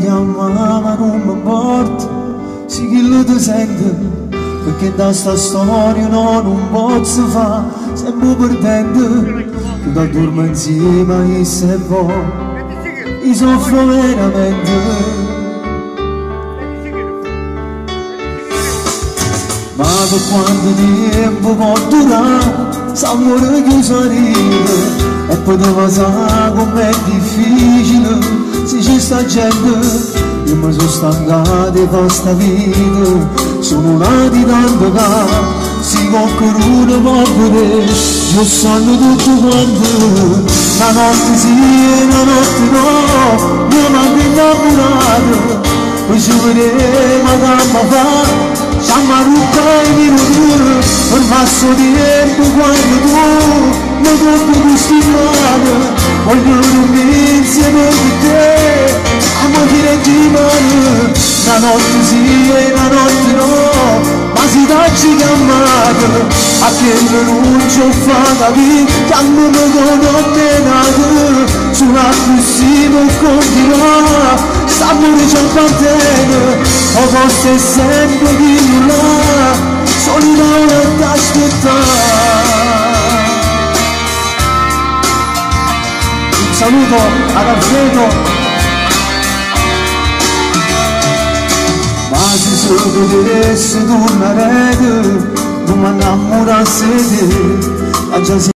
chiama ma non mi importa, se chi lo ti sente, perché da sta storia no, non posso fare, sempre perdente, che da dormo insieme e se vuoi, io soffro veramente. Ma per quanto tempo può durare, s'amore chiuso a ridere, e poteva sapere com'è difficile, se c'è sta gente, io mi sono stancato di questa vita, sono nati tanto che, se qualcuno può vedere, io sono tutto quanto, la notte sì e la notte no, mia madre innamorata, poi ci vedremo a gamba fa, siamo a ruttare i minuti, per passo di tempo quando tu mi tocchi questi mani, voglio dormire insieme con te, amo dire di mano, la notte sì e la notte no, ma si dacci chiamata, a che non ci ho fatto capire, che non mi condannato, sulla così non continuare, s'amore ci appartiene, o forse sempre di nulla, solidarietà da aspettare. Un saluto ad Alfredo. Ma se solo potessi tornare, non mi innamorassi di te,